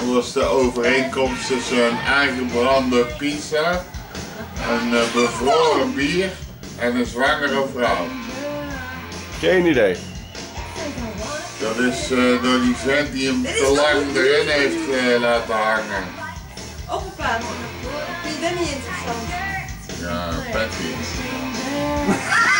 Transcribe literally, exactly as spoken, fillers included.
Wat was de overeenkomst tussen een aangebrande pizza, een uh, bevroren bier en een zwangere vrouw? Geen idee. Dat is uh, door die vent die hem te lang erin heeft uh, laten hangen. Oppa, je bent niet interessant. Ja, Patty.